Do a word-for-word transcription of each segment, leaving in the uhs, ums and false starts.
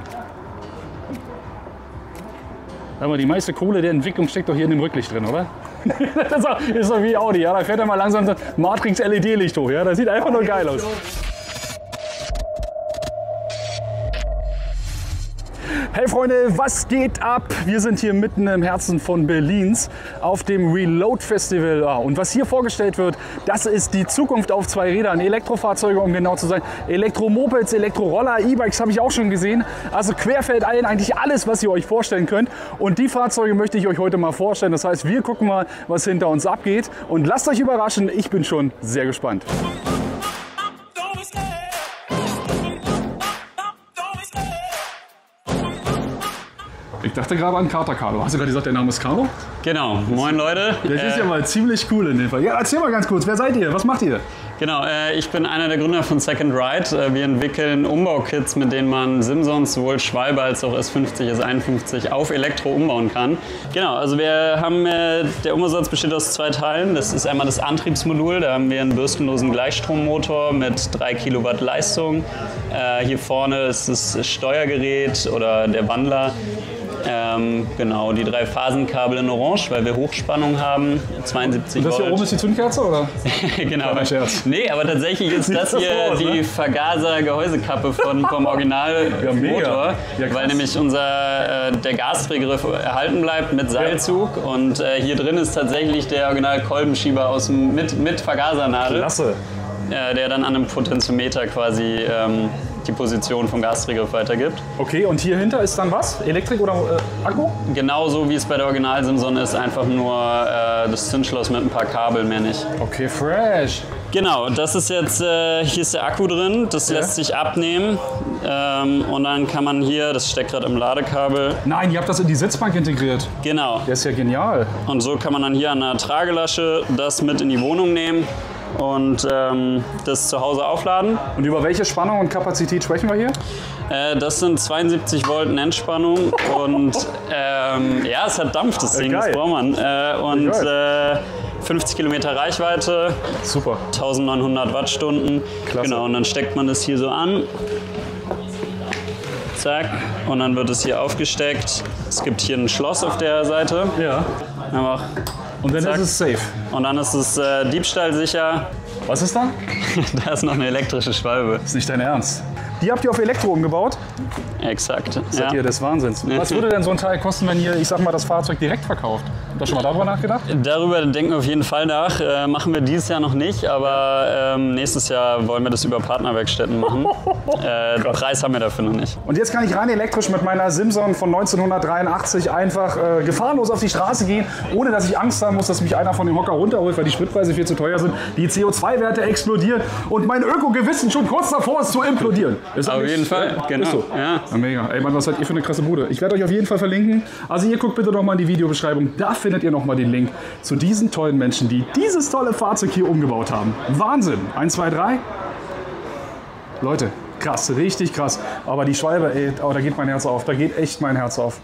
Aber die meiste Kohle der Entwicklung steckt doch hier in dem Rücklicht drin, oder? Das ist doch wie Audi, ja? Da fährt er mal langsam so ein Matrix-L E D-Licht hoch, ja? Das sieht einfach nur geil aus. Hey Freunde, was geht ab? Wir sind hier mitten im Herzen von Berlins auf dem Reload Festival. Und was hier vorgestellt wird, das ist die Zukunft auf zwei Rädern. Elektrofahrzeuge, um genau zu sein. Elektromopeds, Elektroroller, E-Bikes habe ich auch schon gesehen. Also querfällt allen eigentlich alles, was ihr euch vorstellen könnt. Und die Fahrzeuge möchte ich euch heute mal vorstellen. Das heißt, wir gucken mal, was hinter uns abgeht. Und lasst euch überraschen, ich bin schon sehr gespannt. Ich dachte gerade an Kater Carlo. Hast du gerade gesagt, der Name ist Carlo? Genau. Moin Leute. Das ist ja mal ziemlich cool in dem Fall. Ja, erzähl mal ganz kurz, wer seid ihr? Was macht ihr? Genau, äh, ich bin einer der Gründer von Second Ride. Äh, wir entwickeln Umbaukits, mit denen man Simsons, sowohl Schwalbe als auch S fünfzig, S einundfünfzig auf Elektro umbauen kann. Genau, also wir haben, äh, der Umbau besteht aus zwei Teilen. Das ist einmal das Antriebsmodul, da haben wir einen bürstenlosen Gleichstrommotor mit drei Kilowatt Leistung. Äh, hier vorne ist das Steuergerät oder der Wandler. Ähm, genau, die drei Phasenkabel in Orange, weil wir Hochspannung haben, zweiundsiebzig Volt. Und das hier oben ist die Zündkerze, oder? Genau. Kein Scherz. Nee, aber tatsächlich ist das hier aus, die ne? Vergaser-Gehäusekappe von, vom Originalmotor, ja, ja, weil nämlich unser, äh, der Gasträger erhalten bleibt mit Seilzug ja. und äh, hier drin ist tatsächlich der Original-Kolbenschieber aus dem, mit, mit Vergasernadel. Klasse. Äh, der dann an einem Potentiometer quasi ähm, die Position vom Gasdrehgriff weitergibt. Okay, und hier hinter ist dann was? Elektrik oder äh, Akku? Genauso wie es bei der Original-Simson ist, einfach nur äh, das Zündschloss mit ein paar Kabeln, mehr nicht. Okay, fresh. Genau, das ist jetzt, äh, hier ist der Akku drin, das ja. lässt sich abnehmen ähm, und dann kann man hier, das steckt gerade im Ladekabel. Nein, ihr habt das in die Sitzbank integriert. Genau. Der ist ja genial. Und so kann man dann hier an der Tragelasche das mit in die Wohnung nehmen und ähm, das zu Hause aufladen. Und über welche Spannung und Kapazität sprechen wir hier? Äh, das sind zweiundsiebzig Volt Nennspannung und ähm, ja, es hat Dampf, das Ding, das braucht man. Äh, und äh, fünfzig Kilometer Reichweite, super, neunzehnhundert Wattstunden. Klasse. Genau, und dann steckt man das hier so an. Zack, und dann wird es hier aufgesteckt. Es gibt hier ein Schloss auf der Seite. Ja. Einfach. Und dann zack. ist es safe. Und dann ist es äh, diebstahlsicher. Was ist da? Da ist noch eine elektrische Schwalbe. Ist nicht dein Ernst. Die habt ihr auf Elektro umgebaut? Exakt. Seid ja. ihr des Wahnsinns. Was würde denn so ein Teil kosten, wenn ihr, ich sag mal, das Fahrzeug direkt verkauft? Habt ihr schon mal darüber nachgedacht? Darüber denken wir auf jeden Fall nach. Äh, machen wir dieses Jahr noch nicht, aber ähm, nächstes Jahr wollen wir das über Partnerwerkstätten machen. äh, den Preis haben wir dafür noch nicht. Und jetzt kann ich rein elektrisch mit meiner Simson von neunzehnhundertdreiundachtzig einfach äh, gefahrlos auf die Straße gehen, ohne dass ich Angst haben muss, dass mich einer von dem Hocker runterholt, weil die Spritpreise viel zu teuer sind, die C O zwei Werte explodieren und mein Ökogewissen schon kurz davor ist zu implodieren. Ist auf jeden Fall, ja, genau. Ist so. Ja. Ja, mega. Ey Mann, was seid ihr für eine krasse Bude? Ich werde euch auf jeden Fall verlinken. Also ihr guckt bitte noch mal in die Videobeschreibung. Da findet ihr noch mal den Link zu diesen tollen Menschen, die dieses tolle Fahrzeug hier umgebaut haben. Wahnsinn. Eins, zwei, drei. Leute, krass, richtig krass. Aber die Schwalbe, ey, oh, da geht mein Herz auf. Da geht echt mein Herz auf.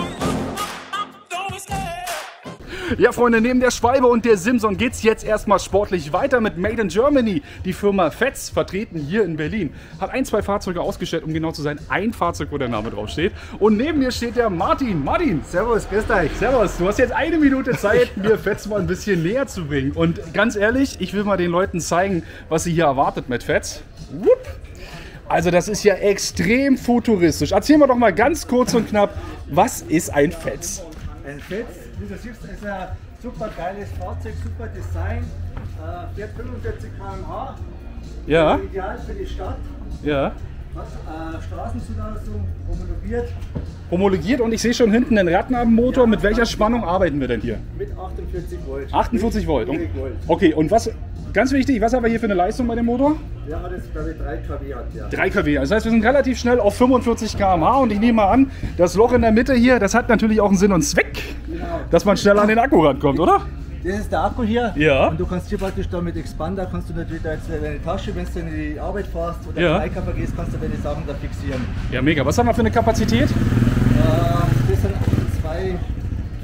Ja, Freunde, neben der Schwalbe und der Simson geht es jetzt erstmal sportlich weiter mit Made in Germany. Die Firma Fetz, vertreten hier in Berlin, hat ein, zwei Fahrzeuge ausgestellt, um genau zu sein, ein Fahrzeug, wo der Name drauf steht. Und neben mir steht der Martin. Martin! Servus, grüß euch! Servus, du hast jetzt eine Minute Zeit, mir Fetz mal ein bisschen näher zu bringen. Und ganz ehrlich, ich will mal den Leuten zeigen, was sie hier erwartet mit Fetz. Wupp. Also das ist ja extrem futuristisch. Erzähl mir doch mal ganz kurz und knapp, was ist ein Fetz? Ein Fetz, wie du siehst, ist ein super geiles Fahrzeug, super Design, äh, fährt fünfundvierzig Kilometer pro Stunde, Ja. ideal für die Stadt, Ja. hat äh, Straßenzulassung, homologiert. Homologiert und ich sehe schon hinten einen Radnabenmotor. Ja. Mit welcher Spannung arbeiten wir denn hier? Mit achtundvierzig Volt. achtundvierzig Volt. Okay, und was, ganz wichtig, was haben wir hier für eine Leistung bei dem Motor? Der hat jetzt, glaube ich, drei Kilowatt. Ja. drei Kilowatt. Das heißt, wir sind relativ schnell auf fünfundvierzig Kilometer pro Stunde und ich nehme mal an, das Loch in der Mitte hier, das hat natürlich auch einen Sinn und Zweck, Genau. dass man schneller an den Akku rankommt, oder? Das ist der Akku hier. Ja. Und du kannst hier praktisch da mit Expander, kannst du natürlich da jetzt deine Tasche, wenn du in die Arbeit fährst oder Ja. in den Einkaufen gehst, kannst du deine Sachen da fixieren. Ja, mega. Was haben wir für eine Kapazität? Äh, das sind zwei Kilowatt.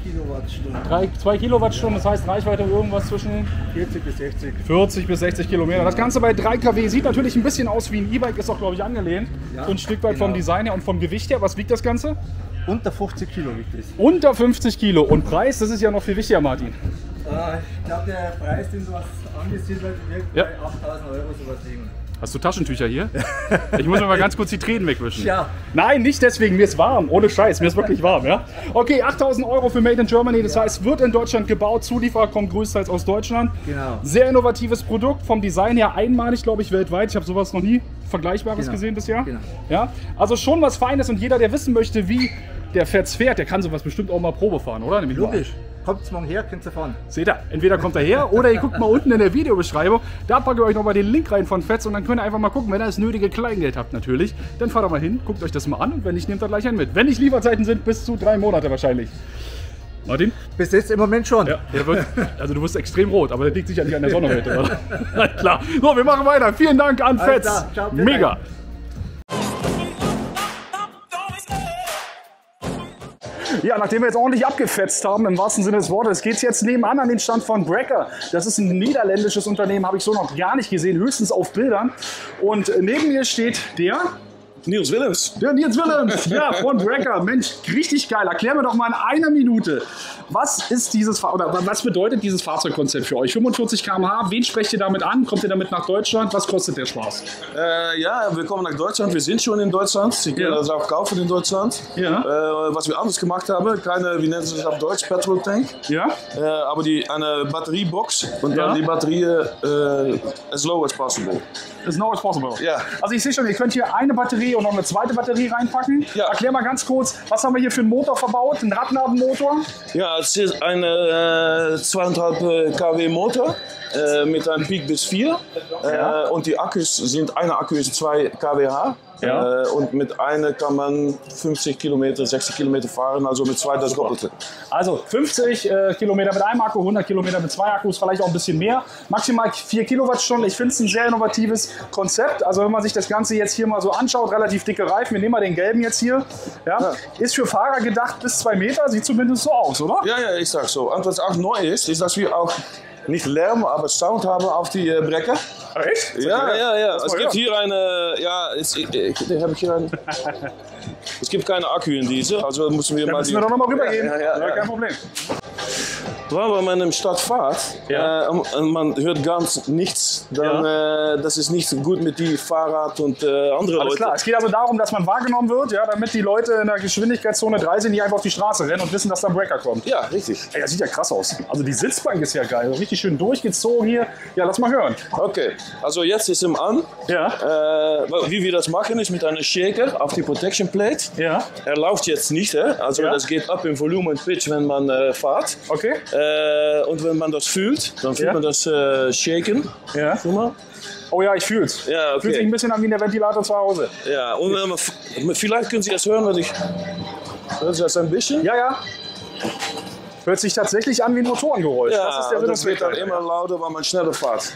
Kilowattstunden. zwei Kilowattstunden, das heißt Reichweite irgendwas zwischen vierzig bis sechzig. vierzig bis sechzig Kilometer. Das Ganze bei drei Kilowatt, sieht natürlich ein bisschen aus wie ein E-Bike, ist auch glaube ich angelehnt. Ja, so ein Stück weit genau. vom Design her und vom Gewicht her. Was wiegt das Ganze? Unter fünfzig Kilo wiegt es. Unter fünfzig Kilo. Und Preis, das ist ja noch viel wichtiger, Martin. Äh, ich glaube, der Preis, den du hast angesiedelt, wird Ja. bei achttausend Euro sowas liegen. Hast du Taschentücher hier? Ich muss mir mal ganz kurz die Tränen wegwischen. Ja. Nein, nicht deswegen, mir ist warm. Ohne Scheiß, mir ist wirklich warm. Ja? Okay, achttausend Euro für Made in Germany. Das heißt, wird in Deutschland gebaut. Zulieferer kommt größtenteils aus Deutschland. Genau. Sehr innovatives Produkt. Vom Design her einmalig, glaube ich, weltweit. Ich habe sowas noch nie Vergleichbares Genau. gesehen bisher. Genau. Ja? Also schon was Feines. Und jeder, der wissen möchte, wie der Fetz fährt, der kann sowas bestimmt auch mal Probe fahren, oder? Nämlich mal. Logisch. Kommt morgen her, könnt ihr fahren. Seht ihr, entweder kommt er her oder ihr guckt mal unten in der Videobeschreibung. Da packe ich euch nochmal den Link rein von Fetz und dann könnt ihr einfach mal gucken, wenn ihr das nötige Kleingeld habt natürlich. Dann fahrt ihr mal hin, guckt euch das mal an und wenn nicht, nehmt ihr gleich einen mit. Wenn nicht, Lieferzeiten sind bis zu drei Monate wahrscheinlich. Martin? Bis jetzt im Moment schon. Ja, der wird, also du wirst extrem rot, aber der liegt sicherlich an der Sonne heute, oder? Klar. So, wir machen weiter. Vielen Dank an Alles Fetz. klar. Ciao, vielen Mega. Dank. Ja, nachdem wir jetzt ordentlich abgefetzt haben, im wahrsten Sinne des Wortes, geht es jetzt nebenan an den Stand von Brekker. Das ist ein niederländisches Unternehmen, habe ich so noch gar nicht gesehen, höchstens auf Bildern. Und neben mir steht der... Niels Willems. Der Niels Willems, ja, von Brekker. Mensch, richtig geil. Erklär mir doch mal in einer Minute, was ist dieses Fahr- oder was bedeutet dieses Fahrzeugkonzept für euch? fünfundvierzig Kilometer pro Stunde, wen sprecht ihr damit an? Kommt ihr damit nach Deutschland? Was kostet der Spaß? Äh, ja, wir kommen nach Deutschland. Wir sind schon in Deutschland. Sie können Ja. das auch kaufen in Deutschland. Ja. Äh, was wir anders gemacht haben, keine, wie nennt sich das auf Deutsch, Petrol Tank. Ja? Äh, aber die, eine Batteriebox und Ja. dann die Batterie äh, as low as possible. As low as possible. Ja. Also ich sehe schon, ihr könnt hier eine Batterie und noch eine zweite Batterie reinpacken. Ja. Erklär mal ganz kurz, was haben wir hier für einen Motor verbaut? Einen Radnabenmotor? Ja, es ist ein äh, zweieinhalb Kilowatt Motor äh, mit einem Peak bis vier. Ja. Äh, und die Akkus sind, eine Akku ist zwei Kilowatt. Ja. Äh, und mit einer kann man fünfzig Kilometer, sechzig Kilometer fahren, also mit zwei das Doppelte. Also fünfzig äh, Kilometer mit einem Akku, hundert Kilometer mit zwei Akkus, vielleicht auch ein bisschen mehr. Maximal vier Kilowattstunden. Ich finde es ein sehr innovatives Konzept. Also wenn man sich das Ganze jetzt hier mal so anschaut, relativ dicke Reifen. Wir nehmen mal den gelben jetzt hier. Ja. Ja. Ist für Fahrer gedacht bis zwei Meter, sieht zumindest so aus, oder? Ja, ja, ich sag so. Und was auch neu ist, ist, dass wir auch nicht Lärm, aber Sound haben auf die äh, Brekker. Echt? Ja, ja, ja. Das Es mal gibt hören. hier eine, ja, es, ich, ich, habe ich hier ein, es gibt keine Akku in diese, also müssen wir Dann mal müssen wir doch nochmal rübergehen. Ja, ja, ja, ja. Kein Problem. Wenn man in der Stadt fährt Ja. äh, und man hört ganz nichts, dann äh, das ist nicht gut mit die Fahrrad und äh, andere Alles Leute. klar. Es geht also darum, dass man wahrgenommen wird, ja, damit die Leute in der Geschwindigkeitszone dreißig nicht einfach auf die Straße rennen und wissen, dass da ein Breaker kommt. Ja, richtig. Ey, das sieht ja krass aus. Also die Sitzbank ist ja geil. Richtig schön durchgezogen hier. Ja, lass mal hören. Okay, also jetzt ist ihm an. Ja. Äh, wie wir das machen, ist mit einem Shaker auf die Protection Plate. Ja. Er läuft jetzt nicht, hè? Also Ja. das geht ab im Volumen und Pitch, wenn man äh, fährt. Okay. Äh, und wenn man das fühlt, dann fühlt Ja. man das äh, Shaken. Ja. Guck mal. Oh ja, ich fühl's. Ja, okay. Fühlt sich ein bisschen an wie der Ventilator zu Hause. Ja, und wenn man, f- vielleicht können Sie das hören, weil ich. Hören Sie das ein bisschen? Ja, ja. Hört sich tatsächlich an wie ein Motorengeräusch. Ja, das ist der und das wird dann Rhythmuswechsel. immer lauter, weil man schneller fährt.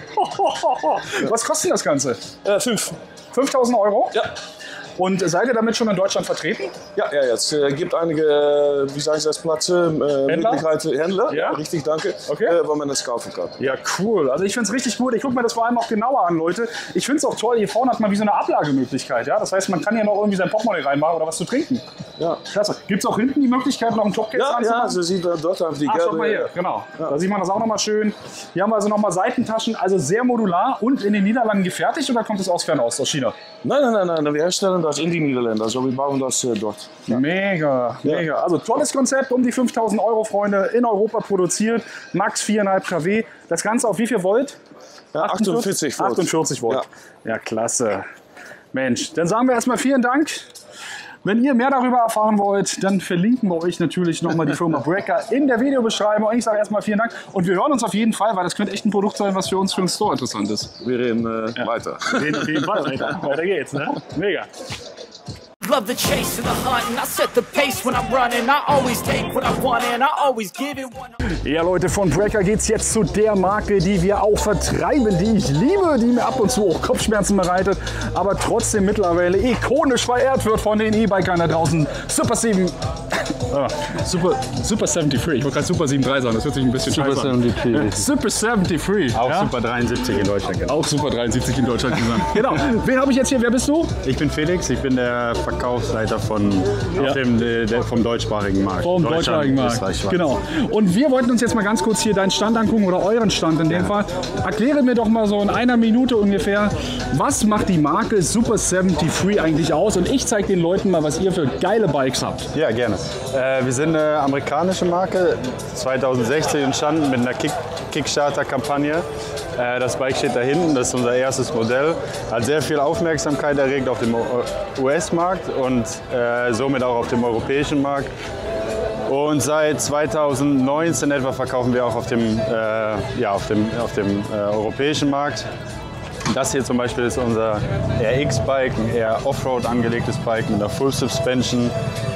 Was kostet das Ganze? Äh, fünf. fünftausend Euro? Ja. Und seid ihr damit schon in Deutschland vertreten? Ja, ja, jetzt äh, gibt einige, äh, wie sagen Sie das, Plätze, äh, Händler? Möglichkeiten, Händler, Ja. richtig, danke, Okay. äh, wo man das kaufen kann. Ja, cool. Also ich finde es richtig gut. Ich gucke mir das vor allem auch genauer an, Leute. Ich finde es auch toll, hier vorne hat man wie so eine Ablagemöglichkeit. Ja? Das heißt, man kann hier noch irgendwie sein Portemonnaie reinmachen oder was zu trinken. Ja, Klasse. Gibt es auch hinten die Möglichkeit, noch einen Topcase ja, reinzumachen? ja, so sieht er dort auf die Ach, schau mal hier, gelbe. genau. Da sieht man das auch nochmal schön. Hier haben wir also nochmal Seitentaschen, also sehr modular und in den Niederlanden gefertigt oder kommt es aus Fernost, aus China? Nein, nein, nein, nein, wir herstellen das in die Niederlande, also wir bauen das äh, dort. Mega, Ja. mega. Also tolles Konzept, um die fünftausend Euro, Freunde, in Europa produziert. Max vier Komma fünf Kilowatt. Das Ganze auf wie viel Volt? Ja, achtundvierzig Volt. achtundvierzig Volt. Ja. Ja, klasse. Mensch, dann sagen wir erstmal vielen Dank. Wenn ihr mehr darüber erfahren wollt, dann verlinken wir euch natürlich nochmal die Firma Brekker in der Videobeschreibung. Ich sage erstmal vielen Dank und wir hören uns auf jeden Fall, weil das könnte echt ein Produkt sein, was für uns für einen Store interessant ist. Wir reden äh, weiter. Auf jeden Fall, Alter. Weiter geht's, ne? Mega. Love the chase and the hunt, and I set the pace when I'm running. I always take what I want and I always give it one. Ja, Leute, von Brekker geht's jetzt zu der Marke, die wir auch vertreiben, die ich liebe, die mir ab und zu auch Kopfschmerzen bereitet, aber trotzdem mittlerweile ikonisch verehrt wird von den E-Bikern da draußen. Super sieben. Ah, Super, Super dreiundsiebzig. Ich wollte gerade Super siebenunddreißig sagen, das hört sich ein bisschen Super scheiße an. dreiundsiebzig. Super dreiundsiebzig. Auch ja? Super dreiundsiebzig in Deutschland. Genau. Auch Super dreiundsiebzig in Deutschland gesagt. Genau. Wen habe ich jetzt hier? Wer bist du? Ich bin Felix, ich bin der Verkaufsleiter von, Ja. auf dem, der, vom deutschsprachigen Markt. Vom deutschsprachigen Markt. Österreich, Schweiz. Genau. Und wir wollten uns jetzt mal ganz kurz hier deinen Stand angucken oder euren Stand in dem Fall. Erkläre mir doch mal so in einer Minute ungefähr, was macht die Marke Super dreiundsiebzig eigentlich aus? Und ich zeige den Leuten mal, was ihr für geile Bikes habt. Ja, gerne. Äh, wir sind eine amerikanische Marke, zweitausendsechzehn entstanden mit einer Kick Kickstarter-Kampagne. Äh, das Bike steht da hinten, das ist unser erstes Modell. Hat sehr viel Aufmerksamkeit erregt auf dem U S-Markt und äh, somit auch auf dem europäischen Markt. Und seit zweitausendneunzehn etwa verkaufen wir auch auf dem, äh, ja, auf dem, auf dem äh, europäischen Markt. Das hier zum Beispiel ist unser R X-Bike, ein eher Offroad angelegtes Bike mit einer Full Suspension.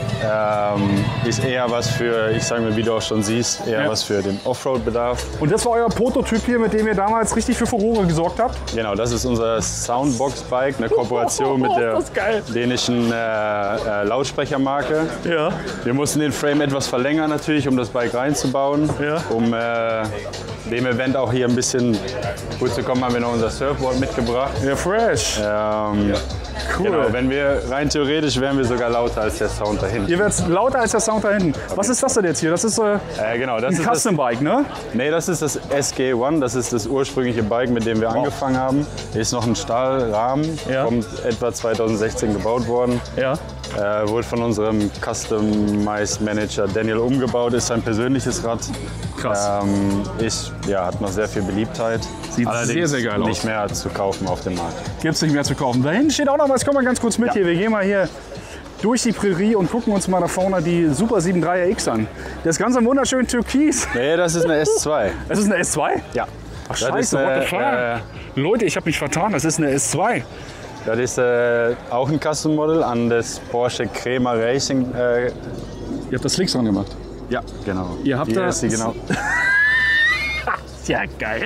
Ähm, ist eher was für, ich sage mal, wie du auch schon siehst, eher Ja. was für den Offroad-Bedarf. Und das war euer Prototyp hier, mit dem ihr damals richtig für Furore gesorgt habt? Genau, das ist unser Soundbox-Bike, eine Kooperation mit der Das ist geil. dänischen äh, äh, Lautsprechermarke. Ja. Wir mussten den Frame etwas verlängern natürlich, um das Bike reinzubauen. Ja. Um äh, dem Event auch hier ein bisschen gut zu kommen, haben wir noch unser Surfboard mitgebracht. Ja, fresh. Ähm, Cool. Genau, wenn wir rein theoretisch wären wir sogar lauter als der Sound da hinten. Ihr werdet lauter als der Sound da hinten. Was ist das denn jetzt hier? Das ist äh, Äh, genau, das ein ist das, Custom-Bike, ne? nee, das ist das S G eins, das ist das ursprüngliche Bike, mit dem wir angefangen haben. Ist noch ein Stahlrahmen, Ja. kommt etwa zweitausendsechzehn gebaut worden. Ja. Äh, wurde von unserem Customized Manager Daniel umgebaut, ist sein persönliches Rad. Krass. Ähm, ist, ja, hat noch sehr viel Beliebtheit. Sieht Allerdings sehr, sehr geil aus. nicht mehr zu kaufen auf dem Markt. Gibt es nicht mehr zu kaufen. Da hinten steht auch noch was. Komm mal ganz kurz mit Ja. hier. Wir gehen mal hier durch die Prärie und gucken uns mal da vorne die Super siebenunddreißig R X an. Das Ganze wunderschön türkis. Nee, das ist eine S zwei. Das ist eine S zwei? Ja. Ach Das scheiße, ist eine, what the fuck? äh, Leute, ich habe mich vertan. Das ist eine S zwei. Das ist äh, auch ein Custom Model an das Porsche Crema Racing. Äh, Ihr habt das Slicks dran gemacht. ja, genau. Ihr habt Hier da- ist sie genau. Ja, geil.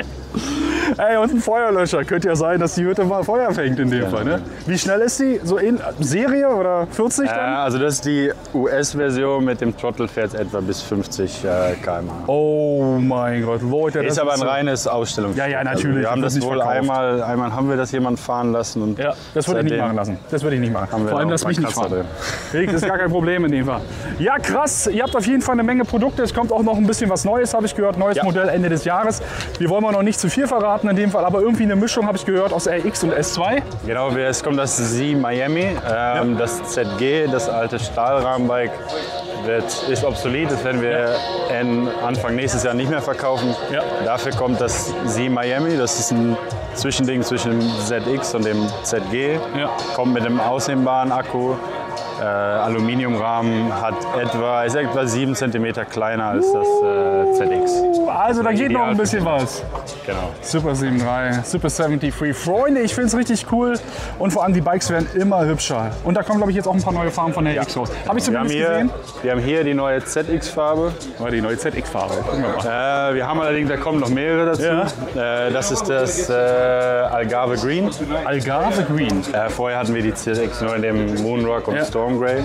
Ey, und ein Feuerlöscher. Könnte ja sein, dass die Hütte mal Feuer fängt in dem Fall. Ne? Wie schnell ist die? So in Serie oder vierzig Äh, dann? also das ist die U S-Version, mit dem Throttle fährt es etwa bis fünfzig äh, Kilometer pro Stunde. Oh mein Gott, Leute. Ist das aber ein so- reines Ausstellungsstück. Ja, ja, natürlich. Also wir haben Das das wird wohl nicht verkauft. einmal, einmal haben wir das jemand fahren lassen. Und Ja, das würde ich nicht seitdem machen lassen. Das würde ich nicht machen. haben wir Vor allem auch das ein mich paar nicht Kratzer fahren. drin. Felix, das ist gar kein Problem in dem Fall. Ja, krass. Ihr habt auf jeden Fall eine Menge Produkte. Es kommt auch noch ein bisschen was Neues, habe ich gehört. Neues Ja. Modell Ende des Jahres. Wir wollen mal noch nicht zu viel verraten in dem Fall, aber irgendwie eine Mischung habe ich gehört aus R X und S zwei. Genau, wir- es kommt das Z Miami, ähm, das Z G, das alte Stahlrahmenbike, wird, ist obsolet. Das werden wir in Anfang nächstes Jahr nicht mehr verkaufen. Ja. Dafür kommt das Z Miami, das ist ein Zwischending zwischen dem Z X und dem Z G. Ja. Kommt mit einem ausnehmbaren Akku. Äh, Aluminiumrahmen, hat etwa, ist etwa sieben Zentimeter kleiner als das äh, Z X. Also da geht noch ein ideal bisschen was. Genau. Super siebenunddreißig, Super dreiundsiebzig. Freunde, ich finde es richtig cool. Und vor allem die Bikes werden immer hübscher. Und da kommen, glaube ich, jetzt auch ein paar neue Farben von der R X raus. Habe ich Wir haben, zumindest hier, gesehen. wir haben hier die neue Z X-Farbe. Oh, die neue Z X-Farbe. Gucken wir mal. Äh, wir haben allerdings, da kommen noch mehrere dazu. Ja. Äh, das ist das äh, Algarve Green. Algarve Green. Äh, vorher hatten wir die Z X nur in dem Moonrock und Ja. Storm Grey.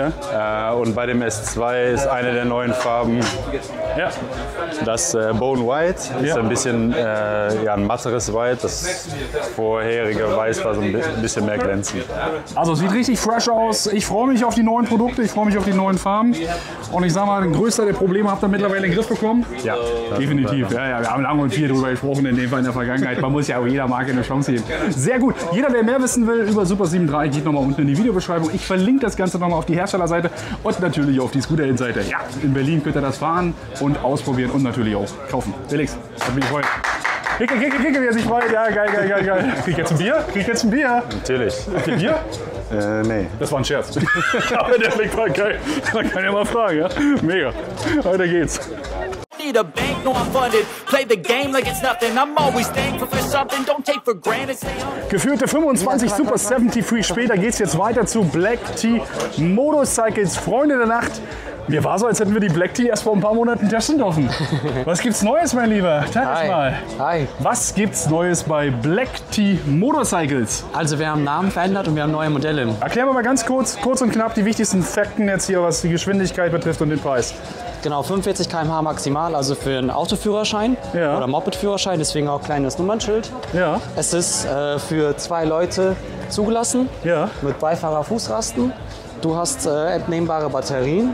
Ja. Äh, und bei dem S zwei ist eine der neuen Farben Ja. das äh, Bone White. Das ist Ja. ein bisschen äh, ja, ein matteres White. Das vorherige Weiß war so ein bi- bisschen mehr glänzend. Also sieht richtig fresh aus. Ich freue mich auf die neuen Produkte, ich freue mich auf die neuen Farben. Und ich sag mal, den größten der Probleme habt ihr mittlerweile in den Griff bekommen. Ja, Definitiv. Ja, ja, wir haben lange und viel darüber gesprochen, in dem Fall in der Vergangenheit. Man muss ja auch jeder Marke eine Chance geben. Sehr gut. Jeder, der mehr wissen will über Super siebenunddreißig, geht nochmal unten in die Videobeschreibung. Ich verlinke das Ganze nochmal auf die Herstellerseite und natürlich auf die Scooter-Seite. Ja, in Berlin könnt ihr das fahren und ausprobieren und natürlich auch kaufen. Felix, hat mich gefreut. Kicke, kicke, kicke, wie er sich freut. Ja, geil, geil, geil, geil. Krieg ich jetzt ein Bier? Krieg ich jetzt ein Bier? natürlich. Habt ihr Bier? Äh, nee. Das war ein Scherz. Aber der Blick war geil. Man kann ja mal fragen, ja? Mega. Weiter geht's. money to bank, no I'm funded. Play the game like it's nothing, I'm always thankful for something. Don't take for granted, stay on. Geführte fünfundzwanzig Super siebzig später geht's jetzt weiter zu Black Tea Motorcycles. Freunde der Nacht. Mir war so, als hätten wir die Black Tea erst vor ein paar Monaten testen dürfen. Was gibt's Neues, mein Lieber? Zeig Hi. mal. Hi. Was gibt's Neues bei Black Tea Motorcycles? Also wir haben Namen verändert und wir haben neue Modelle. Erklären wir mal ganz kurz, kurz und knapp die wichtigsten Fakten jetzt hier, was die Geschwindigkeit betrifft und den Preis. Genau, fünfundvierzig Kilometer pro Stunde maximal, also für einen Autoführerschein Ja. oder Mopedführerschein, deswegen auch kleines Nummernschild. Ja, Es ist äh, für zwei Leute zugelassen, ja. mit Beifahrerfußrasten. Du hast äh, entnehmbare Batterien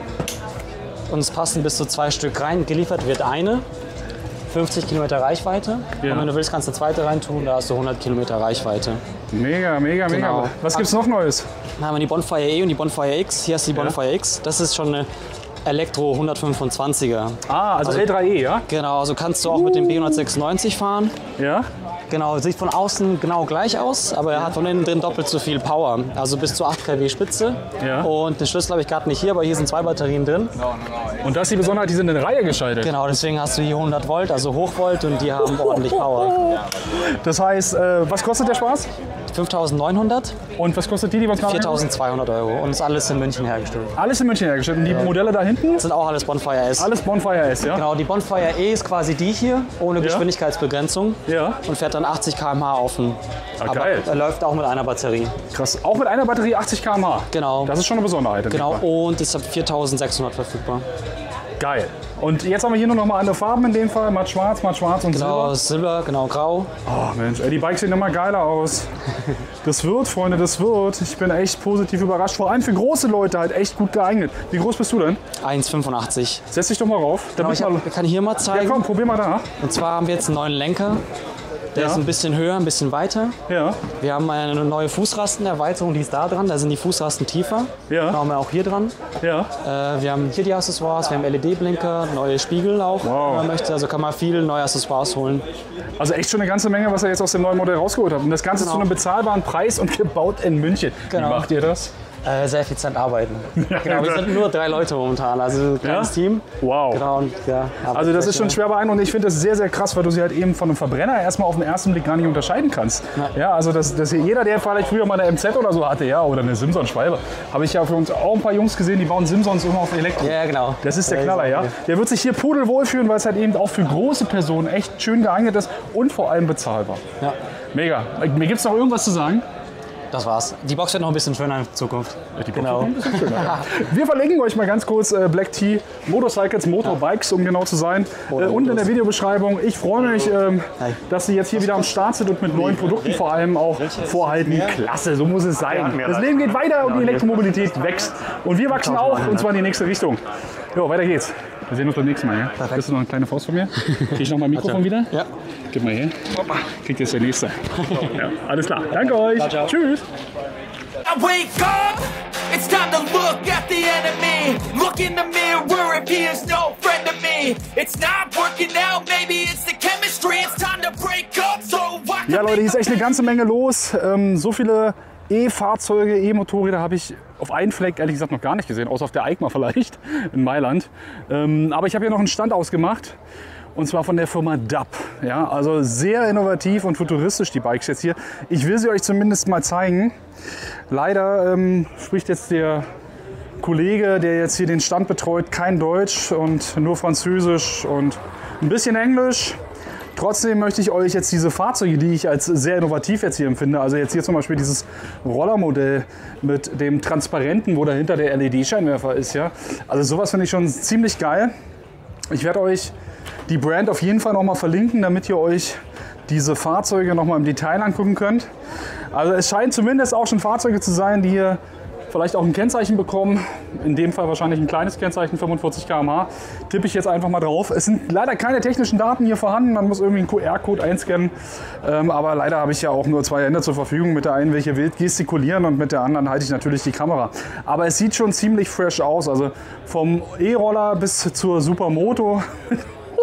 und es passen bis zu zwei Stück rein. Geliefert wird eine, fünfzig Kilometer Reichweite. Ja. Und wenn du willst, kannst du eine zweite reintun, da hast du hundert Kilometer Reichweite. Mega, mega, mega. Genau. Was gibt's noch Neues? Dann haben wir die Bonfire E und die Bonfire X. Hier hast du die Ja. Bonfire X. Das ist schon eine Elektro hundertfünfundzwanziger. Ah, also, L drei E, ja? Genau, also kannst du auch mit dem B hundertsechsundneunzig fahren. Ja. Genau, sieht von außen genau gleich aus, aber er hat von innen drin doppelt so viel Power. Also bis zu acht Kilowatt Spitze. Ja. Und den Schlüssel habe ich gerade nicht hier, aber hier sind zwei Batterien drin. Und das ist die Besonderheit, die sind in Reihe geschaltet. Genau, deswegen hast du hier hundert Volt, also Hochvolt, und die haben ordentlich Power. Das heißt, äh, was kostet der Spaß? fünftausendneunhundert, Und was kostet die, die wir uns gerade viertausendzweihundert Euro und ist alles in München hergestellt. Alles in München hergestellt. Und die Modelle da hinten? Das sind auch alles Bonfire S. Alles Bonfire S, ja? Genau, die Bonfire E ist quasi die hier, ohne Geschwindigkeitsbegrenzung. Ja. Und fährt dann achtzig Kilometer pro Stunde auf. den- Ah, aber geil. er läuft auch mit einer Batterie. Krass. Auch mit einer Batterie achtzig Kilometer pro Stunde. Genau. Das ist schon eine Besonderheit. in dem Genau, Fall. und ist ab viertausendsechshundert verfügbar. Geil. Und jetzt haben wir hier nur noch mal andere Farben in dem Fall. Matt schwarz, matt schwarz und Genau, Silber. Silber, genau, grau. Oh Mensch, ey, die Bikes sehen immer geiler aus. Das wird, Freunde, das wird. Ich bin echt positiv überrascht. Vor allem für große Leute halt echt gut geeignet. Wie groß bist du denn? eins Komma fünfundachtzig. Setz dich doch mal rauf. Genau, Damit ich, mal, hab, ich kann hier mal ja, zeigen. komm, probier mal da. Und zwar haben wir jetzt einen neuen Lenker. Der Ja. ist ein bisschen höher, ein bisschen weiter. Ja. Wir haben eine neue Fußrastenerweiterung, die ist da dran. Da sind die Fußrasten tiefer. Ja. Da haben wir auch hier dran. Ja. Äh, wir haben hier die Accessoires, wir haben L E D-Blinker, neue Spiegel auch, Wow. wenn man möchte. Also kann man viele neue Accessoires holen. Also echt schon eine ganze Menge, was er jetzt aus dem neuen Modell rausgeholt hat. Und das Ganze Genau. zu einem bezahlbaren Preis und gebaut in München. Genau. Wie macht ihr das? Äh, sehr effizient arbeiten. Genau, wir sind nur drei Leute momentan, also ein kleines Ja? Team. Wow. Genau, und, ja, Also das ist schon schwer beeindruckend und ich finde das sehr, sehr krass, weil du sie halt eben von einem Verbrenner erstmal auf den ersten Blick gar nicht unterscheiden kannst. Ja, also das, das jeder, der vielleicht früher mal eine M Z oder so hatte, ja, oder eine Simson-Schwalbe, habe ich ja für uns auch ein paar Jungs gesehen, die bauen Simsons immer auf Elektro. Ja, genau. Das ist der Knaller, ja. Der wird sich hier pudelwohl fühlen, weil es halt eben auch für große Personen echt schön geeignet ist und vor allem bezahlbar. Ja, Mega. Mir gibt es noch irgendwas zu sagen? das war's. Die Box wird noch ein bisschen schöner in Zukunft. Die Genau. Wir verlinken euch mal ganz kurz äh, Black Tea Motorcycles, Motorbikes, um genau zu sein, äh, unten in der Videobeschreibung. Ich freue mich, ähm, dass Sie jetzt hier wieder am Start sind und mit neuen Produkten vor allem auch vorhalten. Klasse, so muss es sein. Das Leben geht weiter und die Elektromobilität wächst. Und wir wachsen auch, und zwar in die nächste Richtung. Jo, weiter geht's. Wir sehen uns beim nächsten Mal. Ja? Kriegst du noch eine kleine Faust von mir? Krieg ich noch mein Mikrofon wieder? Ja. Gib mal her. Kriegt jetzt der nächste. Ja, alles klar. Danke euch. Tschüss. I wake up, it's time to look at the enemy. Look in the mirror if he is no friend to me. It's not working out, maybe it's the chemistry. It's time to break up, so I Ja Leute, hier ist echt eine ganze Menge los. Ähm, so viele E-Fahrzeuge, E-Motorräder habe ich auf einen Fleck ehrlich gesagt noch gar nicht gesehen, außer auf der EICMA vielleicht in Mailand. Ähm, aber ich habe hier noch einen Stand ausgemacht. Und zwar von der Firma D A P. Ja, also sehr innovativ und futuristisch die Bikes jetzt hier. Ich will sie euch zumindest mal zeigen. Leider ähm, spricht jetzt der Kollege, der jetzt hier den Stand betreut, kein Deutsch und nur Französisch und ein bisschen Englisch. Trotzdem möchte ich euch jetzt diese Fahrzeuge, die ich als sehr innovativ jetzt hier empfinde, also jetzt hier zum Beispiel dieses Rollermodell mit dem Transparenten, wo dahinter der L E D-Scheinwerfer ist, ja. Also sowas finde ich schon ziemlich geil. Ich werde euch die Brand auf jeden Fall noch mal verlinken, damit ihr euch diese Fahrzeuge noch mal im Detail angucken könnt. Also es scheint zumindest auch schon Fahrzeuge zu sein, die hier vielleicht auch ein Kennzeichen bekommen. In dem Fall wahrscheinlich ein kleines Kennzeichen, fünfundvierzig Kilometer pro Stunde. Tippe ich jetzt einfach mal drauf. Es sind leider keine technischen Daten hier vorhanden. Man muss irgendwie einen Q R-Code einscannen. Ähm, aber leider habe ich ja auch nur zwei Hände zur Verfügung. Mit der einen welche wild gestikulieren und mit der anderen halte ich natürlich die Kamera. Aber es sieht schon ziemlich fresh aus. Also vom E-Roller bis zur Supermoto.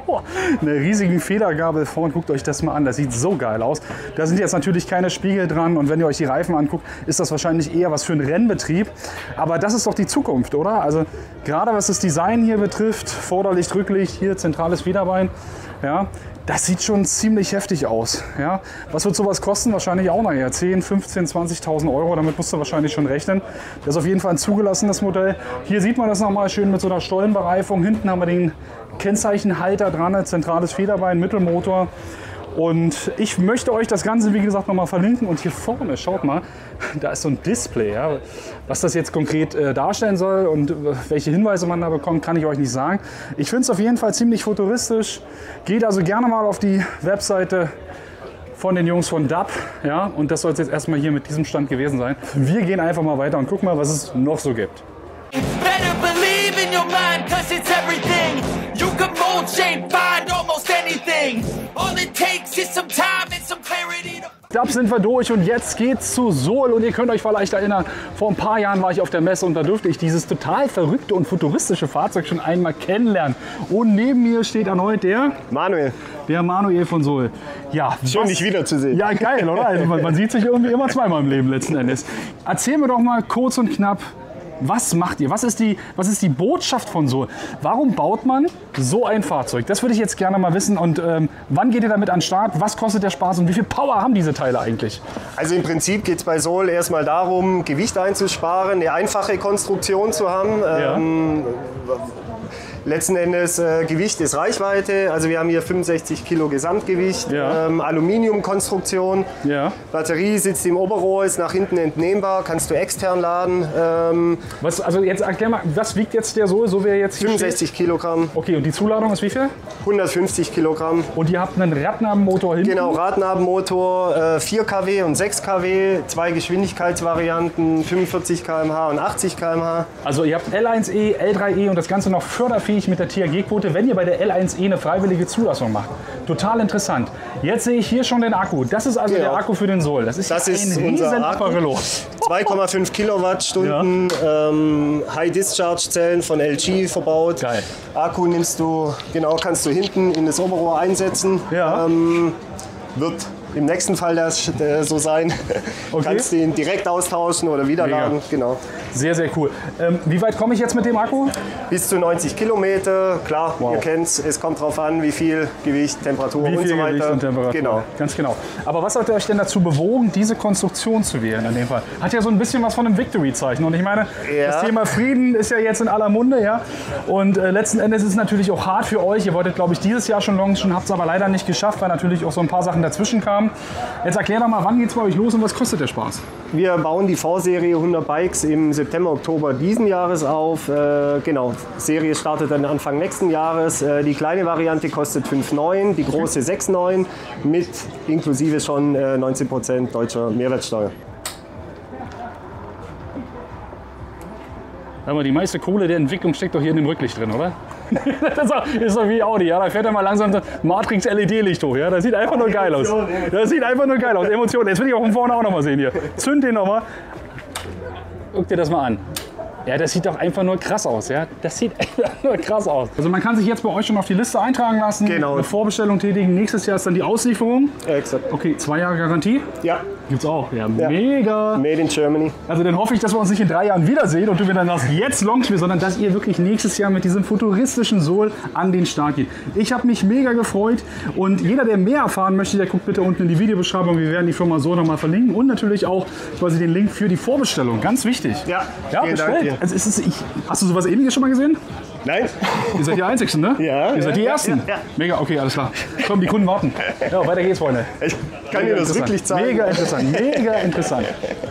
eine riesige Federgabel vorn. Guckt euch das mal an, das sieht so geil aus. Da sind jetzt natürlich keine Spiegel dran und wenn ihr euch die Reifen anguckt, ist das wahrscheinlich eher was für einen Rennbetrieb. Aber das ist doch die Zukunft, oder? Also gerade was das Design hier betrifft, Vorderlicht, Rücklicht, hier zentrales Federbein, ja, das sieht schon ziemlich heftig aus. Ja. Was wird sowas kosten? Wahrscheinlich auch nachher zehn, fünfzehn, zwanzigtausend Euro. Damit musst du wahrscheinlich schon rechnen. Das ist auf jeden Fall ein zugelassenes Modell. Hier sieht man das nochmal schön mit so einer Stollenbereifung. Hinten haben wir den Kennzeichenhalter dran, zentrales Federbein, Mittelmotor. Und ich möchte euch das Ganze, wie gesagt, nochmal verlinken. Und hier vorne, schaut mal, da ist so ein Display. Ja. Was das jetzt konkret äh, darstellen soll und äh, welche Hinweise man da bekommt, kann ich euch nicht sagen. Ich finde es auf jeden Fall ziemlich futuristisch. Geht also gerne mal auf die Webseite von den Jungs von D A B. Ja. Und das soll es jetzt erstmal hier mit diesem Stand gewesen sein. Wir gehen einfach mal weiter und gucken mal, was es noch so gibt. Better believe in your mind, cause it's everything. You can mold, shape, find almost anything. All it takes is some time and some clarity to... D A B sind wir durch und jetzt geht's zu Sohl. Und ihr könnt euch vielleicht erinnern, vor ein paar Jahren war ich auf der Messe und da durfte ich dieses total verrückte und futuristische Fahrzeug schon einmal kennenlernen. Und neben mir steht erneut der Manuel. Der Manuel von Sohl. Ja, Schön, was, dich wiederzusehen. Ja, geil, oder? Also man, man sieht sich irgendwie immer zweimal im Leben letzten Endes. Erzähl mir doch mal kurz und knapp, was macht ihr? Was ist die, was ist die Botschaft von Sohl? Warum baut man so ein Fahrzeug? Das würde ich jetzt gerne mal wissen. Und ähm, wann geht ihr damit an den Start? Was kostet der Spaß und wie viel Power haben diese Teile eigentlich? Also im Prinzip geht es bei Sohl erstmal darum, Gewicht einzusparen, eine einfache Konstruktion zu haben. Ja. Ähm, Letzten Endes äh, Gewicht ist Reichweite, also wir haben hier fünfundsechzig Kilo Gesamtgewicht, Ja. ähm, Aluminiumkonstruktion, Ja. Batterie sitzt im Oberrohr, ist nach hinten entnehmbar, kannst du extern laden, ähm, Was, also jetzt erklär mal, was wiegt jetzt der Sohl, so wie er jetzt hier fünfundsechzig Kilogramm, steht? Okay, und die Zuladung ist wie viel? hundertfünfzig Kilogramm. Und ihr habt einen Radnabenmotor hinten? Genau, Radnabenmotor, äh, vier Kilowatt und sechs Kilowatt, zwei Geschwindigkeitsvarianten, fünfundvierzig Kilometer pro Stunde und achtzig Kilometer pro Stunde. Also ihr habt L eins E, L drei E und das Ganze noch förderfähig mit der T H G-Quote, wenn ihr bei der L eins E eine freiwillige Zulassung macht. Total interessant. Jetzt sehe ich hier schon den Akku. Das ist also Genau. der Akku für den Sohl. Das ist, Das ein ist riesen unser Akku. Apparillo. zwei Komma fünf Kilowattstunden, ähm, High-Discharge-Zellen von L G verbaut. Geil. Akku nimmst du, genau, kannst du hinten in das Oberrohr einsetzen. Ja. Ähm, wird im nächsten Fall das äh, so sein. Okay. Kannst du ihn direkt austauschen oder wieder Mega. laden. Genau. Sehr, sehr cool. Ähm, wie weit komme ich jetzt mit dem Akku? Bis zu neunzig Kilometer. Klar, Wow. ihr kennt es. Es kommt darauf an, wie viel Gewicht, Temperatur Wie und viel so weiter. Gewicht und Temperatur? Genau. Ganz genau. Aber was hat euch denn dazu bewogen, diese Konstruktion zu wählen in dem Fall? Hat ja so ein bisschen was von einem Victory-Zeichen. Und ich meine, Ja. das Thema Frieden ist ja jetzt in aller Munde. Ja? Und äh, letzten Endes ist es natürlich auch hart für euch. Ihr wolltet, glaube ich, dieses Jahr schon launchen, habt es aber leider nicht geschafft, weil natürlich auch so ein paar Sachen dazwischen kamen. Jetzt erklär doch mal, wann geht es bei euch los und was kostet der Spaß? Wir bauen die Vorserie hundert Bikes im September, Oktober diesen Jahres auf. Äh, genau, Serie startet dann Anfang nächsten Jahres. Äh, die kleine Variante kostet fünf Komma neun, die große sechs Komma neun mit inklusive schon äh, neunzehn Prozent deutscher Mehrwertsteuer. Aber die meiste Kohle der Entwicklung steckt doch hier in dem Rücklicht drin, oder? Das ist doch, ist doch wie Audi, ja? Da fährt er mal langsam so Matrix-L E D-Licht hoch. Ja? Das sieht einfach nur geil aus. Das sieht einfach nur geil aus. Emotionen. Jetzt will ich auch von vorne auch noch mal sehen hier. Zünd den noch mal. Guck dir das mal an. Ja, das sieht doch einfach nur krass aus. Ja? Das sieht einfach nur krass aus. Also man kann sich jetzt bei euch schon auf die Liste eintragen lassen, Genau. eine Vorbestellung tätigen. Nächstes Jahr ist dann die Auslieferung. Exakt. Okay, zwei Jahre Garantie. Ja, Gibt's auch. Ja, Ja. mega. made in Germany. Also dann hoffe ich, dass wir uns nicht in drei Jahren wiedersehen und du mir dann das jetzt launchst, sondern dass ihr wirklich nächstes Jahr mit diesem futuristischen Sohl an den Start geht. Ich habe mich mega gefreut und jeder, der mehr erfahren möchte, der guckt bitte unten in die Videobeschreibung. Wir werden die Firma Sohl nochmal verlinken und natürlich auch quasi den Link für die Vorbestellung. Ganz wichtig. Ja, Ja, vielen Dank bestellt. dir. Also es ist, ich, hast du sowas Ähnliches schon mal gesehen? Nein? Ihr seid die Einzigsten, ne? Ja, Ihr seid die ja, Ersten. ja, ja. Mega, okay, alles klar. Komm, die Kunden warten. Ja, weiter geht's, Freunde. Ich kann dir das interessant. wirklich zeigen. Mega interessant, mega interessant.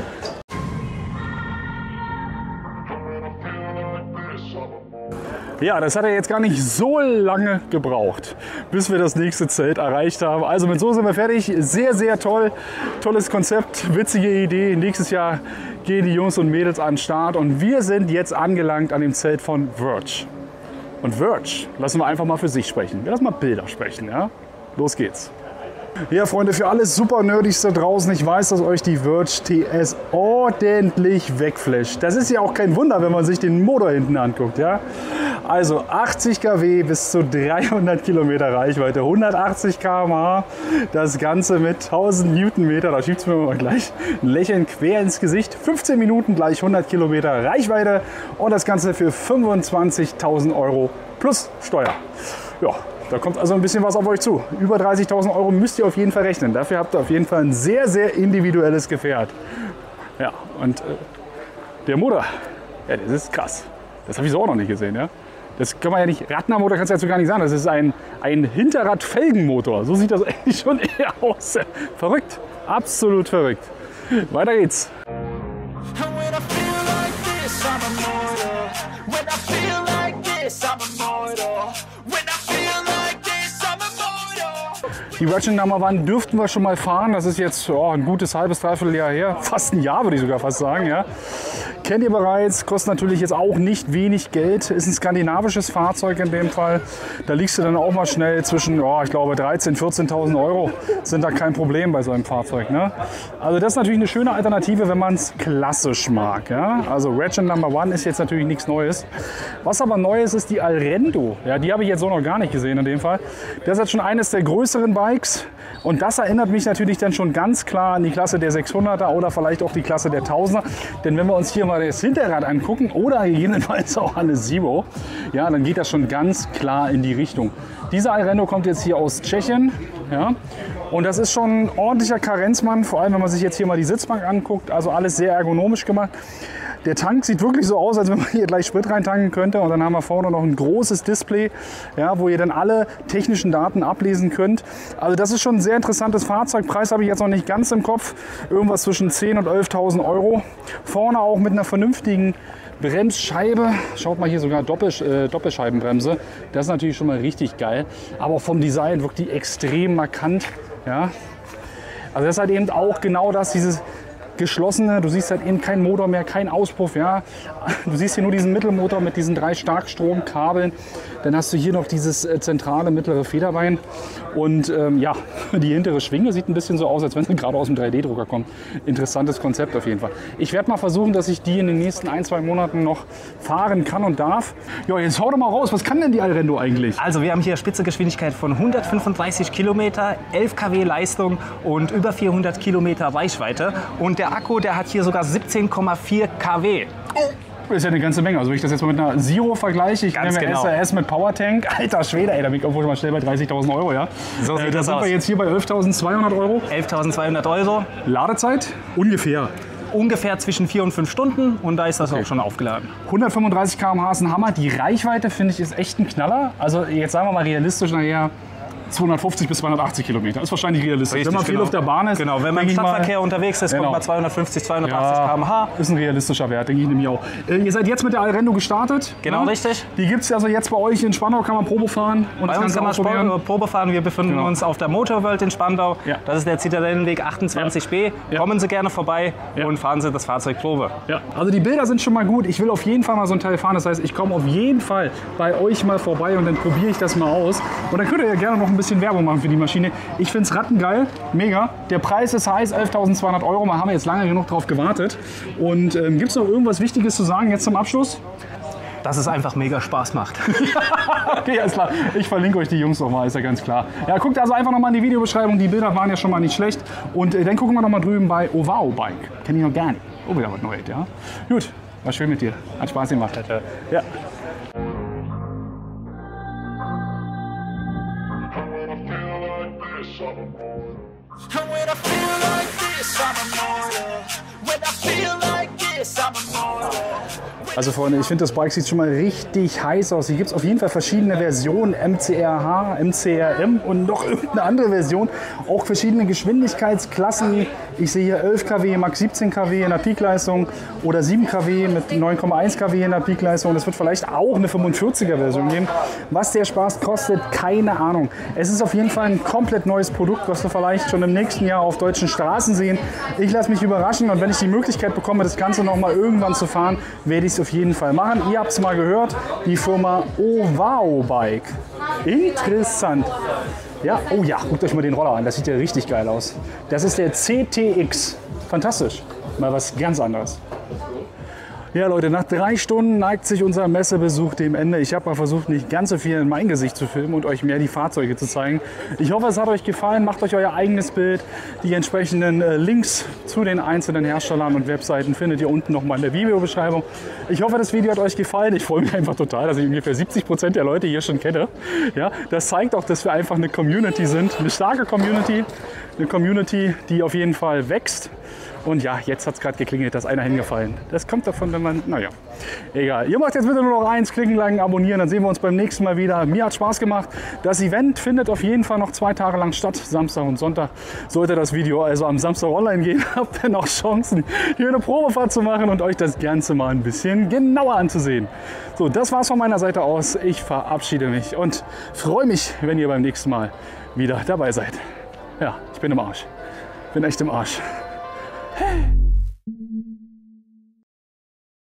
Ja, das hat ja jetzt gar nicht so lange gebraucht, bis wir das nächste Zelt erreicht haben. Also mit so sind wir fertig. Sehr, sehr toll. Tolles Konzept, witzige Idee. Nächstes Jahr gehen die Jungs und Mädels an den Start und wir sind jetzt angelangt an dem Zelt von Verge. Und Verge lassen wir einfach mal für sich sprechen. Wir lassen mal Bilder sprechen, ja? Los geht's. Ja, Freunde, für alles super Nerdigste draußen. Ich weiß, dass euch die Verge T S ordentlich wegflasht. Das ist ja auch kein Wunder, wenn man sich den Motor hinten anguckt, ja? Also achtzig Kilowatt bis zu dreihundert Kilometer Reichweite, hundertachtzig Kilometer pro Stunde, das Ganze mit tausend Newtonmeter, da schiebt es mir mal gleich ein Lächeln quer ins Gesicht, fünfzehn Minuten gleich hundert Kilometer Reichweite und das Ganze für fünfundzwanzigtausend Euro plus Steuer. Ja, da kommt also ein bisschen was auf euch zu. Über dreißigtausend Euro müsst ihr auf jeden Fall rechnen. Dafür habt ihr auf jeden Fall ein sehr, sehr individuelles Gefährt. Ja, und äh, der Motor, ja, das ist krass. Das habe ich so auch noch nicht gesehen. Ja? Das kann man ja nicht, Radnermotor kannst du dazu gar nicht sagen. Das ist ein, ein Hinterrad-Felgenmotor. So sieht das eigentlich schon eher aus. Verrückt, absolut verrückt. Weiter geht's. Die Ratchet Number One dürften wir schon mal fahren. Das ist jetzt oh, ein gutes halbes, dreiviertel Jahr her. Fast ein Jahr, würde ich sogar fast sagen. Ja. Kennt ihr bereits, kostet natürlich jetzt auch nicht wenig Geld. Ist ein skandinavisches Fahrzeug in dem Fall. Da liegst du dann auch mal schnell zwischen, oh, ich glaube, dreizehntausend, vierzehntausend Euro. Sind da kein Problem bei so einem Fahrzeug. Ne? Also das ist natürlich eine schöne Alternative, wenn man es klassisch mag. Ja? Also Ratchet Number One ist jetzt natürlich nichts Neues. Was aber neu ist, ist die Allrendo. Ja, die habe ich jetzt so noch gar nicht gesehen in dem Fall. Das ist jetzt schon eines der größeren Bikes. Und das erinnert mich natürlich dann schon ganz klar an die Klasse der sechshunderter oder vielleicht auch die Klasse der tausender. Denn wenn wir uns hier mal das Hinterrad angucken oder gegebenenfalls auch eine Zero, ja, dann geht das schon ganz klar in die Richtung. Diese Allrendo kommt jetzt hier aus Tschechien. Ja, und das ist schon ein ordentlicher Karenzmann, vor allem wenn man sich jetzt hier mal die Sitzbank anguckt. Also alles sehr ergonomisch gemacht. Der Tank sieht wirklich so aus, als wenn man hier gleich Sprit reintanken könnte. Und dann haben wir vorne noch ein großes Display, ja, wo ihr dann alle technischen Daten ablesen könnt. Also das ist schon ein sehr interessantes Fahrzeug. Preis habe ich jetzt noch nicht ganz im Kopf. Irgendwas zwischen zehntausend und elftausend Euro. Vorne auch mit einer vernünftigen Bremsscheibe. Schaut mal hier, sogar Doppel, äh, Doppelscheibenbremse. Das ist natürlich schon mal richtig geil. Aber vom Design wirkt die extrem markant. Ja. Also das ist halt eben auch genau das, dieses geschlossene, du siehst halt eben keinen Motor mehr, keinen Auspuff, ja. Du siehst hier nur diesen Mittelmotor mit diesen drei Starkstromkabeln. Dann hast du hier noch dieses äh, zentrale mittlere Federbein und ähm, ja, die hintere Schwinge sieht ein bisschen so aus, als wenn sie gerade aus dem drei D Drucker kommt. Interessantes Konzept auf jeden Fall. Ich werde mal versuchen, dass ich die in den nächsten ein, zwei Monaten noch fahren kann und darf. Ja, jetzt hau doch mal raus, was kann denn die Allrendo eigentlich? Also wir haben hier Spitzengeschwindigkeit von hundertfünfunddreißig Kilometer, elf Kilowatt Leistung und über vierhundert Kilometer Reichweite. Und der Akku, der hat hier sogar siebzehn Komma vier Kilowatt. Das ist ja eine ganze Menge. Also wenn ich das jetzt mal mit einer Zero vergleiche, ich nehme genau. S R S mit Powertank, alter Schwede, ey, da bin ich auch mal schnell bei dreißigtausend Euro. Ja. So sieht äh, da das sind aus. wir jetzt hier bei elftausendzweihundert Euro. elftausendzweihundert Euro. Ladezeit? Ungefähr. Ungefähr zwischen vier und fünf Stunden und da ist das okay. auch schon aufgeladen. hundertfünfunddreißig Kilometer pro Stunde ist ein Hammer. Die Reichweite, finde ich, ist echt ein Knaller. Also jetzt sagen wir mal realistisch nachher zweihundertfünfzig bis zweihundertachtzig Kilometer. Ist wahrscheinlich realistisch. Richtig, wenn man viel genau. auf der Bahn ist. Genau, wenn man im Stadtverkehr unterwegs ist, genau. kommt man zweihundertfünfzig, zweihundertachtzig ja, Kilometer pro Stunde. Ist ein realistischer Wert, denke ich nämlich auch. Äh, ihr seid jetzt mit der Allrendo gestartet. Genau, ja? richtig. Die gibt es also jetzt bei euch in Spandau, kann man Probe fahren. Und bei das uns kann man ausprobieren. Probe fahren. Wir befinden genau. uns auf der Motorworld in Spandau. Ja. Das ist der Zitadellenweg achtundzwanzig B. Ja. Kommen Sie gerne vorbei ja. und fahren Sie das Fahrzeug Probe. Ja. Also die Bilder sind schon mal gut. Ich will auf jeden Fall mal so ein Teil fahren. Das heißt, ich komme auf jeden Fall bei euch mal vorbei und dann probiere ich das mal aus. Und dann könnt ihr ja gerne noch ein bisschen Werbung machen für die Maschine. Ich finde es rattengeil, mega. Der Preis ist heiß, elftausendzweihundert Euro. Wir haben jetzt lange genug drauf gewartet. Und ähm, gibt es noch irgendwas Wichtiges zu sagen jetzt zum Abschluss? Dass es einfach mega Spaß macht. Okay, alles klar. Ich verlinke euch die Jungs noch mal, ist ja ganz klar. Ja, guckt also einfach noch mal in die Videobeschreibung. Die Bilder waren ja schon mal nicht schlecht. Und äh, dann gucken wir noch mal drüben bei Ovao Bike. Kenne ich noch gar nicht. Oh, wieder was Neues, ja. Gut, war schön mit dir. Hat Spaß gemacht. Ja. And when I feel like this, I'm immortal. When I feel like this, I'm immortal. Also Freunde, ich finde das Bike sieht schon mal richtig heiß aus. Hier gibt es auf jeden Fall verschiedene Versionen, M C R H, M C R M und noch irgendeine andere Version. Auch verschiedene Geschwindigkeitsklassen. Ich sehe hier elf Kilowatt, Max siebzehn Kilowatt in der Peakleistung oder sieben Kilowatt mit neun Komma eins Kilowatt in der Peakleistung. Es wird vielleicht auch eine fünfundvierziger Version geben. Was der Spaß kostet, keine Ahnung. Es ist auf jeden Fall ein komplett neues Produkt, was wir vielleicht schon im nächsten Jahr auf deutschen Straßen sehen. Ich lasse mich überraschen und wenn ich die Möglichkeit bekomme, das Ganze noch mal irgendwann zu fahren, werde ich es auf jeden Fall machen. Ihr habt es mal gehört, die Firma Ovao Bike. Interessant. Ja, oh ja, guckt euch mal den Roller an, das sieht ja richtig geil aus. Das ist der C T X. Fantastisch. Mal was ganz anderes. Ja Leute, nach drei Stunden neigt sich unser Messebesuch dem Ende. Ich habe mal versucht, nicht ganz so viel in mein Gesicht zu filmen und euch mehr die Fahrzeuge zu zeigen. Ich hoffe, es hat euch gefallen. Macht euch euer eigenes Bild. Die entsprechenden äh, Links zu den einzelnen Herstellern und Webseiten findet ihr unten nochmal in der Videobeschreibung. Ich hoffe, das Video hat euch gefallen. Ich freue mich einfach total, dass ich ungefähr siebzig Prozent der Leute hier schon kenne. Ja, das zeigt auch, dass wir einfach eine Community sind. Eine starke Community. Eine Community, die auf jeden Fall wächst. Und ja, jetzt hat es gerade geklingelt, da ist einer hingefallen. Das kommt davon, wenn man, naja, egal. Ihr macht jetzt bitte nur noch eins, klicken, liken, abonnieren, dann sehen wir uns beim nächsten Mal wieder. Mir hat Spaß gemacht. Das Event findet auf jeden Fall noch zwei Tage lang statt, Samstag und Sonntag. Sollte das Video also am Samstag online gehen, habt ihr noch Chancen, hier eine Probefahrt zu machen und euch das Ganze mal ein bisschen genauer anzusehen. So, das war's von meiner Seite aus. Ich verabschiede mich und freue mich, wenn ihr beim nächsten Mal wieder dabei seid. Ja, ich bin im Arsch. Bin echt im Arsch. Hey.